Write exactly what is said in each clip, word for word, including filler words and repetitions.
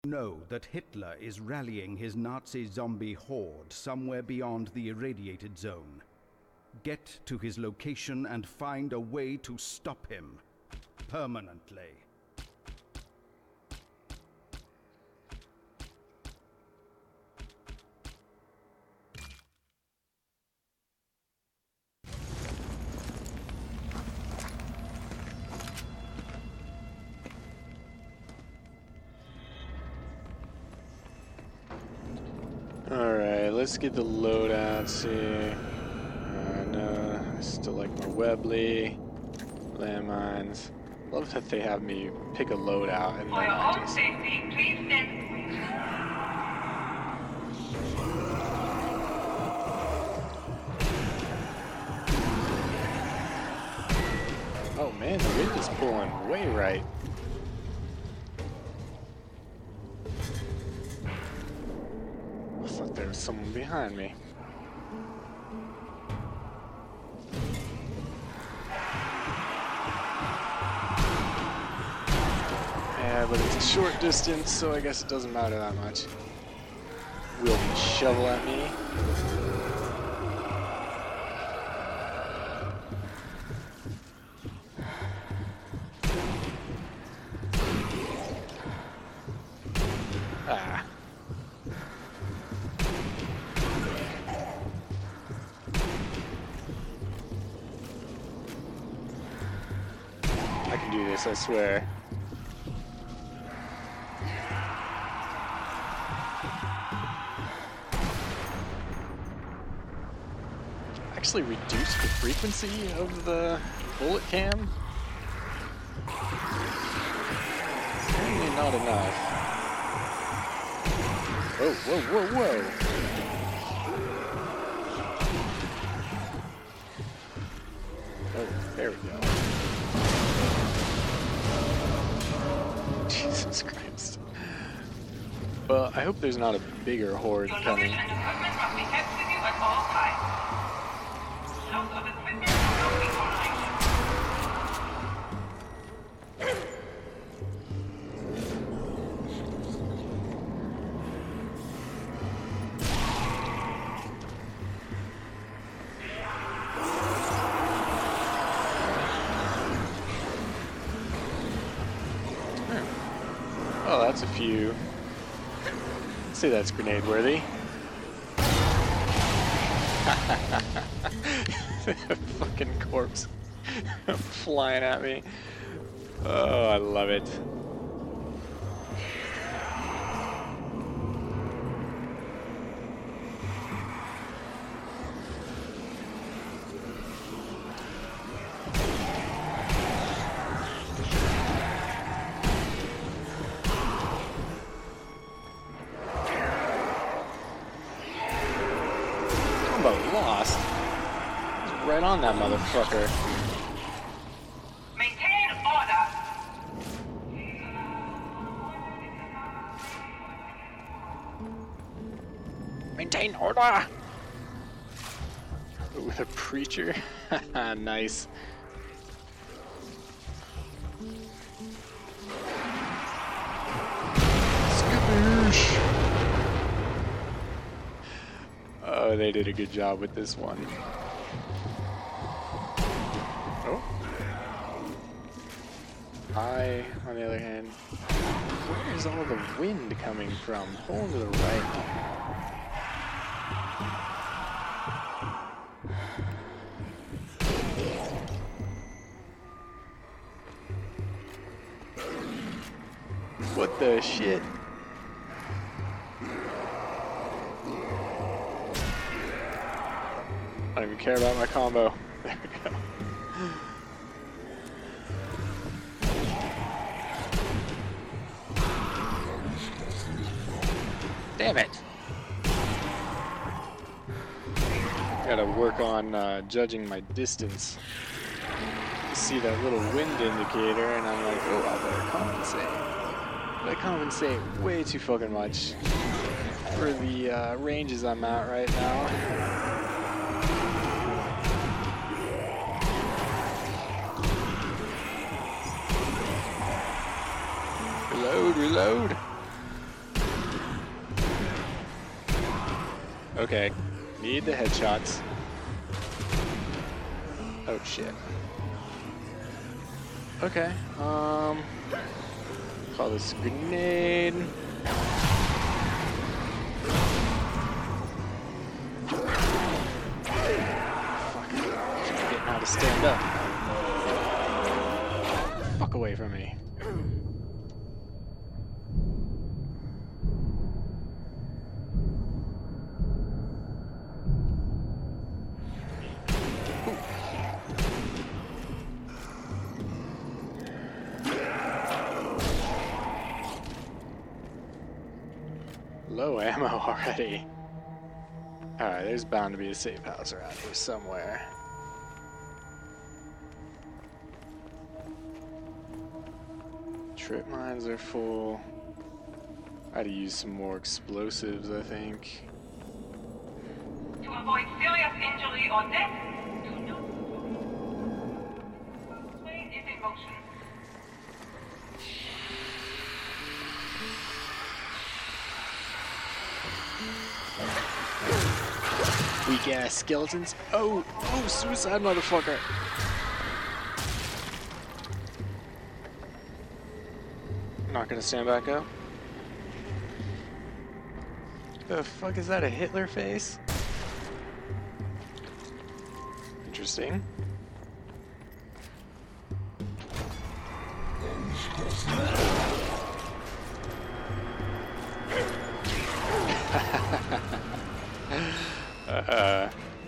Know that Hitler is rallying his Nazi zombie horde somewhere beyond the irradiated zone. Get to his location and find a way to stop him. Permanently. Alright, let's get the loadouts here. Uh, no, I still like my Webley, landmines. Love that they have me pick a loadout and For then your I own just... safety, please stand. Oh man, the wind is pulling way right. I thought there was someone behind me. Yeah, but it's a short distance, so I guess it doesn't matter that much. Wielding a shovel at me. Ah. I can do this, I swear. Actually reduce the frequency of the bullet cam? Apparently not enough. Whoa, whoa, whoa, whoa! Oh, there we go. Jesus Christ. Well, I hope there's not a bigger horde Your coming. luggage and equipment must be kept with you at all times. Loss of equipment will not be tolerated. Oh, that's a few. I'd say that's grenade worthy. Fucking corpse flying at me. Oh, I love it. About lost. He's right on that motherfucker. Maintain order. Maintain order! With a preacher? Nice. Skadoosh! Oh, they did a good job with this one. Oh. I, on the other hand, where is all the wind coming from? Pull to the right. What the shit? I don't even care about my combo. There we go. Damn it! Gotta work on uh, judging my distance. You see that little wind indicator, and I'm like, oh, I better compensate. But I compensate way too fucking much for the uh, ranges I'm at right now. Reload, reload. Okay. Need the headshots. Oh shit. Okay. Um. Call this a grenade. Fuck. Forgetting how to stand up. Fuck away from me. Low ammo already. Alright, there's bound to be a safe house around here somewhere. Trip mines are full. I had to use some more explosives, I think. To avoid serious injury or death, do not. Train is in motion. Weak ass skeletons. Oh, oh, suicide motherfucker. Not gonna stand back up. The fuck is that? A Hitler face? Interesting. uh.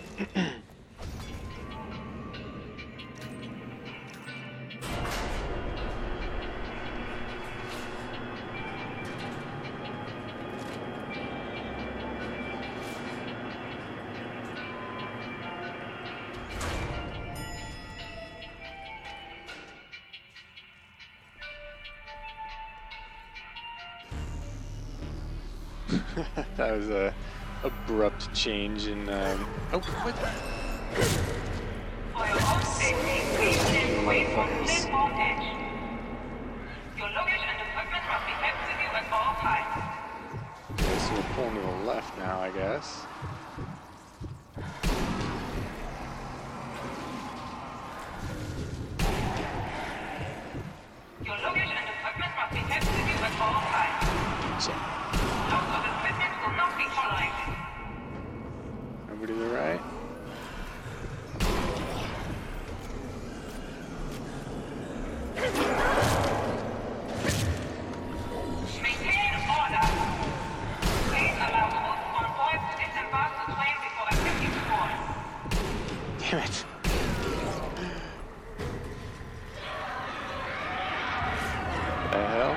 That was a abrupt change in. Um, oh, what? For your own safety, please stand away from platform edge. Your luggage and equipment must be kept with you at all times. Okay, so we're pulling to the left now, I guess. Your luggage and equipment must be kept with you at all times. Shit. Loss of equipment will not be tolerated. Over to the right. Maintain order. Please allow troops on board to disembark the train before attempting to board. Damn it. The hell?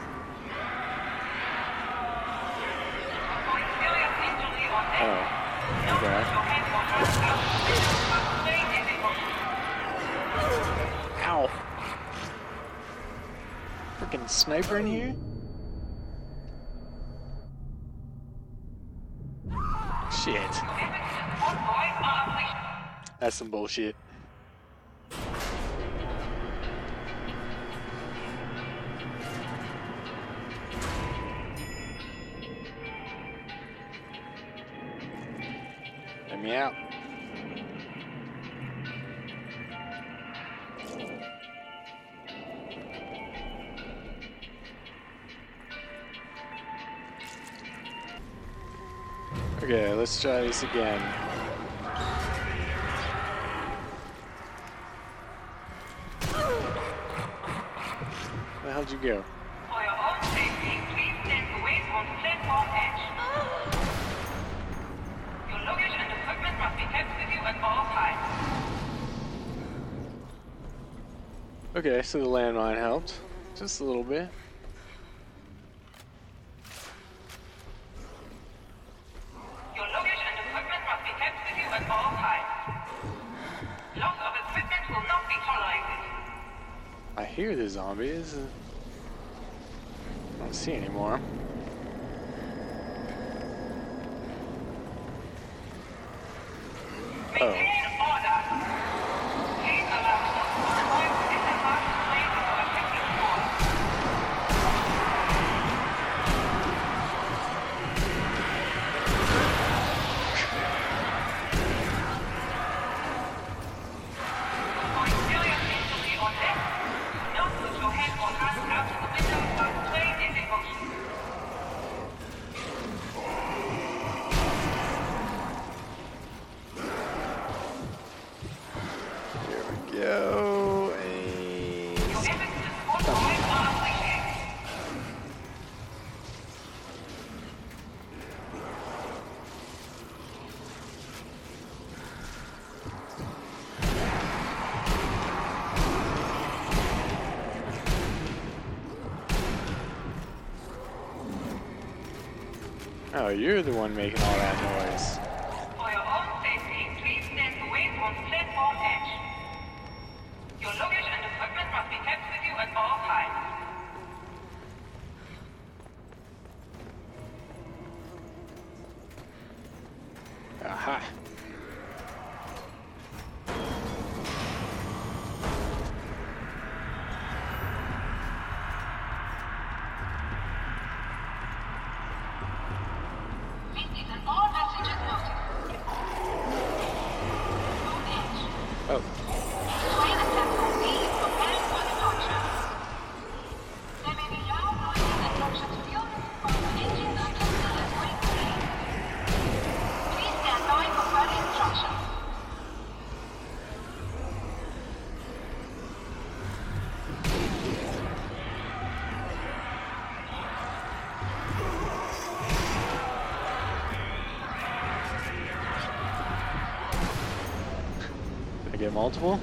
Avoid serious injury or death. Oh, okay. Your hands will have to train is in motion. Ow. Freaking sniper in here? Shit. Efforts to support boys are appreciated. That's some bullshit. Let me out. Okay, let's try this again. Where the hell'd you go? For your own safety, please stand away from platform edge. Your luggage and equipment must be kept with you at all times. Okay, so the landmine helped. Just a little bit. Your luggage and equipment must be kept with you at all times. Loss of equipment will not be tolerated. I hear the zombies. I don't see any more. Maintain order. Please allow troops on board to disembark the train before attempting to board. Oh, you're the one making all that noise. For your own safety, please stand away from the platform edge. Your luggage and equipment must be kept with you at all times. Aha. All passengers noted. Oh. Train at platform B is preparing for departure. There may be loud noises and noxious fumes from the engines and as brake speed. Please stand by for further instructions. I get multiple?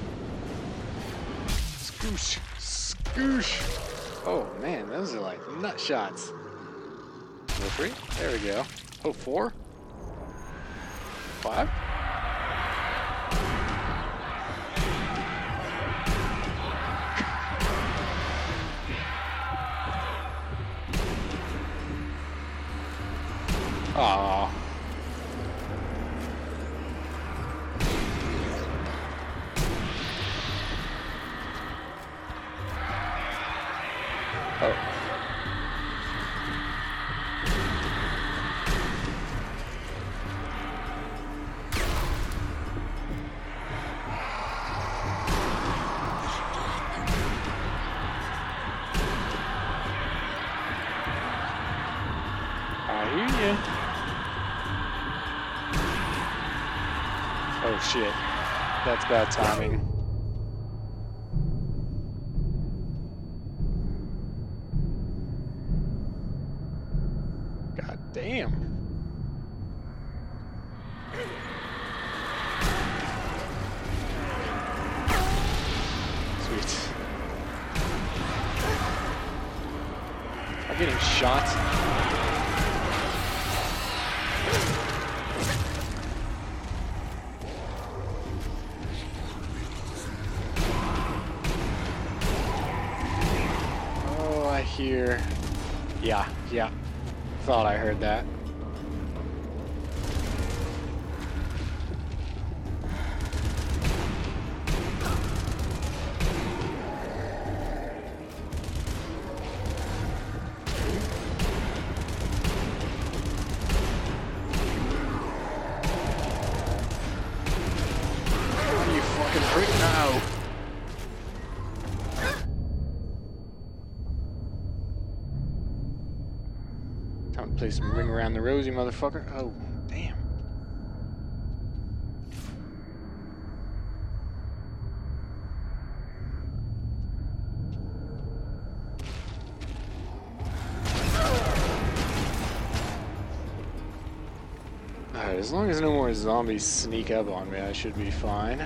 Scoosh! Scoosh! Oh man, those are like nut shots. Number three? There we go. Oh, four? Five? Aww. Oh. I hear you. Oh shit. That's bad timing. God damn. Sweet. I'm getting shot. Oh, I hear. Yeah, yeah. Thought I heard that. Oh, you fucking prick now. Time to play some ring around the rosy, motherfucker. Oh, damn. Alright, as long as no more zombies sneak up on me, I should be fine.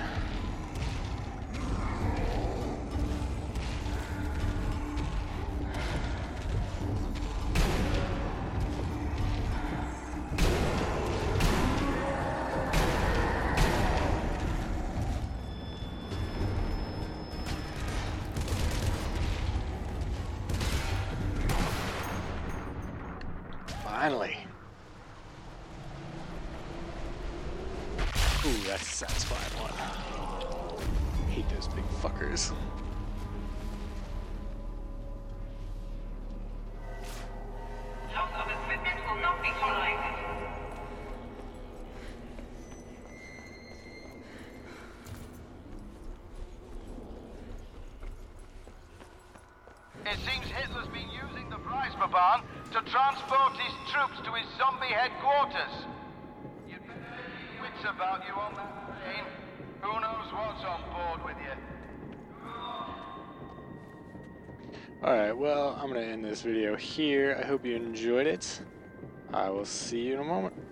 Finally. Ooh, that's a satisfying one. Hate those big fuckers. Loss of equipment will not be tolerated. It seems Hitler's been using the Preisbahn to transport his troops to his zombie headquarters. You'd better keep wits about you on that train. Who knows what's on board with you? Alright, well, I'm going to end this video here. I hope you enjoyed it. I will see you in a moment.